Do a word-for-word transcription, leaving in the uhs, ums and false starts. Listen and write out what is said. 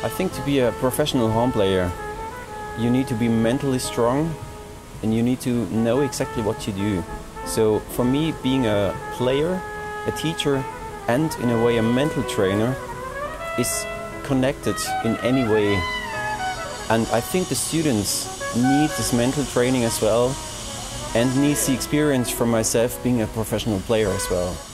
I think to be a professional horn player, you need to be mentally strong and you need to know exactly what you do. So for me, being a player, a teacher, and in a way a mental trainer is connected in any way. And I think the students need this mental training as well and needs the experience from myself being a professional player as well.